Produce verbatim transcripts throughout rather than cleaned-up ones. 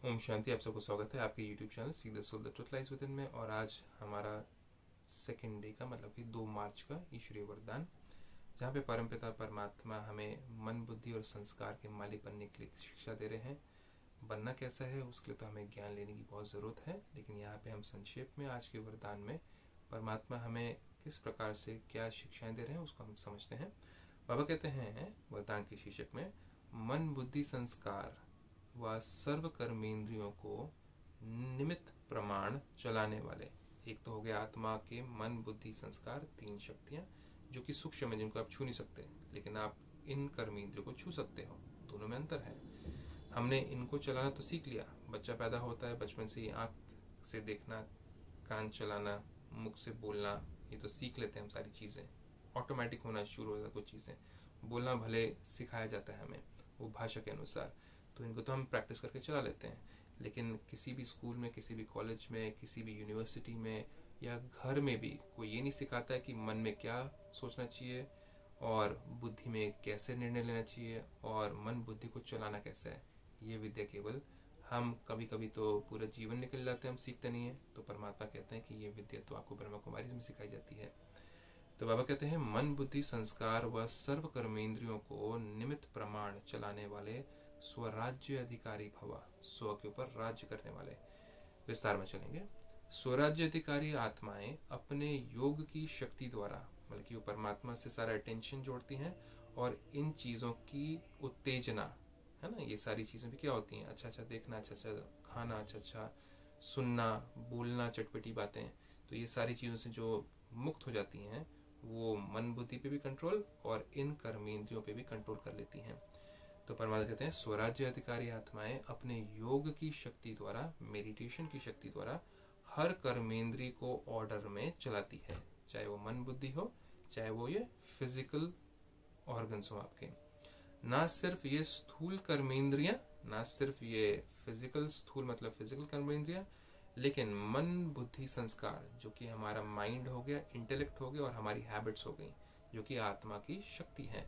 ओम शांति। आप सबको स्वागत है आपके YouTube channel see the soul the truth lies within में। और आज हमारा सेकेंड डे का मतलब कि दो मार्च का ईश्वरीय वरदान, जहाँ पे परमपिता परमात्मा हमें मन, बुद्धि और संस्कार के मालिक बनने के लिए शिक्षा दे रहे हैं। बनना कैसा है उसके लिए तो हमें ज्ञान लेने की बहुत ज़रूरत है, लेकिन यहाँ पे हम संक्षेप में आज के वरदान में परमात्मा हमें किस प्रकार से क्या शिक्षाएं दे रहे हैं उसको हम समझते हैं। बाबा कहते हैं वरदान के शीर्षक में, मन, बुद्धि, संस्कार व सर्व कर्मेंद्रियों को निमित्त प्रमाण चलाने वाले। एक तो हो गया आत्मा के मन, बुद्धि, संस्कार, तीन शक्तियां जो कि सूक्ष्म है, जिनको आप छू नहीं सकते, लेकिन आप इन कर्मेंद्रियों को छू सकते हो। दोनों में अंतर है। हमने इनको चलाना तो सीख लिया। बच्चा पैदा होता है, बचपन से ही आँख से देखना, कान चलाना, मुख से बोलना, ये तो सीख लेते हैं हम। सारी चीज़ें ऑटोमेटिक होना शुरू हो जाता है। कुछ चीज़ें बोलना भले सिखाया जाता है हमें वो भाषा के अनुसार, तो इनको तो हम प्रैक्टिस करके चला लेते हैं। लेकिन किसी भी स्कूल में, किसी भी कॉलेज में, किसी भी यूनिवर्सिटी में या घर में भी कोई ये नहीं सिखाता है कि मन में क्या सोचना चाहिए और बुद्धि में कैसे निर्णय लेना चाहिए और मन बुद्धि को चलाना कैसे है। ये विद्या केवल हम कभी कभी तो पूरा जीवन निकल जाते हैं, हम सीखते नहीं हैं। तो परमात्मा कहते हैं कि ये विद्या तो आपको ब्रह्मा कुमारी में सिखाई जाती है। तो बाबा कहते हैं, मन, बुद्धि, संस्कार व सर्व कर्मेंद्रियों को निमित्त प्रमाण चलाने वाले स्वराज्य अधिकारी भवा। स्व के ऊपर राज्य करने वाले। विस्तार में चलेंगे। स्वराज्य अधिकारी आत्माएं अपने योग की शक्ति द्वारा, मतलब कि वो परमात्मा से सारा अटेंशन जोड़ती हैं और इन चीज़ों की उत्तेजना, है ना, ये सारी चीज़ें भी क्या होती हैं, अच्छा अच्छा देखना, अच्छा अच्छा खाना, अच्छा अच्छा सुनना, बोलना, चटपटी बातें, तो ये सारी चीज़ों से जो मुक्त हो जाती हैं वो मन, बुद्धि पे भी कंट्रोल और इन कर्मेंद्रियों पे भी कंट्रोल कर लेती हैं। तो परमात्मा कहते हैं, स्वराज्य अधिकारी आत्माएं अपने योग की शक्ति द्वारा, मेडिटेशन की शक्ति द्वारा हर कर्मेंद्री को ऑर्डर में चलाती है, चाहे वो मन, बुद्धि हो, चाहे वो ये फिजिकल ऑर्गन्स हो आपके। ना सिर्फ ये स्थूल कर्मेंद्रियां, ना सिर्फ ये फिजिकल स्थूल मतलब फिजिकल कर्मेंद्रियां, लेकिन मन, बुद्धि, संस्कार जो कि हमारा माइंड हो गया, इंटेलेक्ट हो गया और हमारी हैबिट्स हो गई जो कि आत्मा की शक्ति है,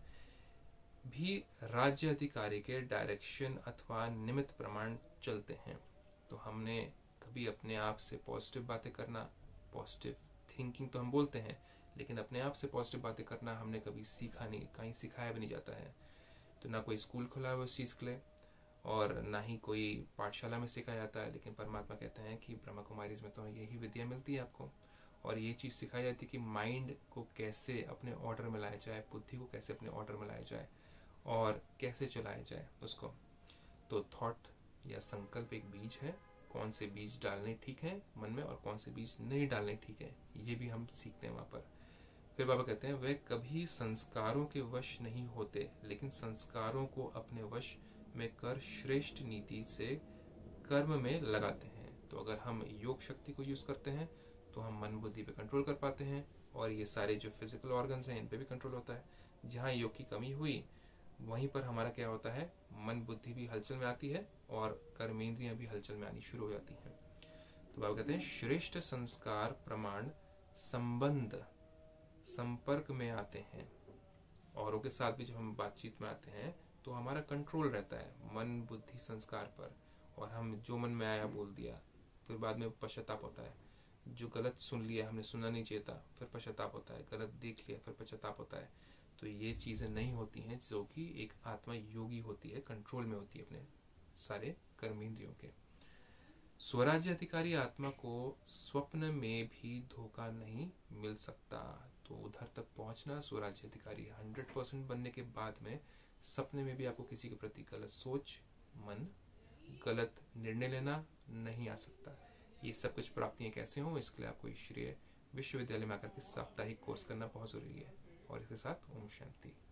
भी राज्य अधिकारी के डायरेक्शन अथवा निमित्त प्रमाण चलते हैं। तो हमने कभी अपने आप से पॉजिटिव बातें करना, पॉजिटिव थिंकिंग तो हम बोलते हैं, लेकिन अपने आप से पॉजिटिव बातें करना हमने कभी सीखा नहीं, कहीं सिखाया भी नहीं जाता है। तो ना कोई स्कूल खुला है उस चीज़ के लिए और ना ही कोई पाठशाला में सिखाया जाता है। लेकिन परमात्मा कहते हैं कि ब्रह्मा कुमारीज में तो यही विद्या मिलती है आपको, और ये चीज़ सिखाई जाती है कि माइंड को कैसे अपने ऑर्डर में लाया जाए, बुद्धि को कैसे अपने ऑर्डर में लाया जाए और कैसे चलाया जाए उसको। तो थॉट या संकल्प एक बीज है, कौन से बीज डालने ठीक है मन में और कौन से बीज नहीं डालने ठीक है, ये भी हम सीखते हैं वहाँ पर। फिर बाबा कहते हैं, वे कभी संस्कारों के वश नहीं होते, लेकिन संस्कारों को अपने वश में कर श्रेष्ठ नीति से कर्म में लगाते हैं। तो अगर हम योग शक्ति को यूज़ करते हैं तो हम मन, बुद्धि पे कंट्रोल कर पाते हैं और ये सारे जो फिजिकल ऑर्गन्स हैं इन पे भी कंट्रोल होता है। जहाँ योग की कमी हुई वहीं पर हमारा क्या होता है, मन, बुद्धि भी हलचल में आती है और कर्मेंद्रियां भी हलचल में आनी शुरू हो जाती हैं। तो बाबा कहते हैं, श्रेष्ठ संस्कार प्रमाण संबंध संपर्क में आते हैं। औरों के साथ भी जब हम बातचीत में आते हैं तो हमारा कंट्रोल रहता है मन, बुद्धि, संस्कार पर, और हम जो मन में आया बोल दिया, फिर बाद में पश्चाताप होता है। जो गलत सुन लिया, हमने सुनना नहीं चाहिए था, फिर पश्चाताप होता है। गलत देख लिया, फिर पश्चाताप होता है। तो ये चीज़ें नहीं होती हैं जो कि एक आत्मा योगी होती है, कंट्रोल में होती है अपने सारे कर्मेंद्रियों के। स्वराज्य अधिकारी आत्मा को स्वप्न में भी धोखा नहीं मिल सकता। तो उधर तक पहुंचना, स्वराज्य अधिकारी हंड्रेड परसेंट बनने के बाद में सपने में भी आपको किसी के प्रति गलत सोच, मन, गलत निर्णय लेना नहीं आ सकता। ये सब कुछ प्राप्तियां कैसे हों, इसके लिए आपको ईश्वरीय विश्वविद्यालय में आकर के साप्ताहिक कोर्स करना बहुत ज़रूरी है। और इसके साथ ओम शांति।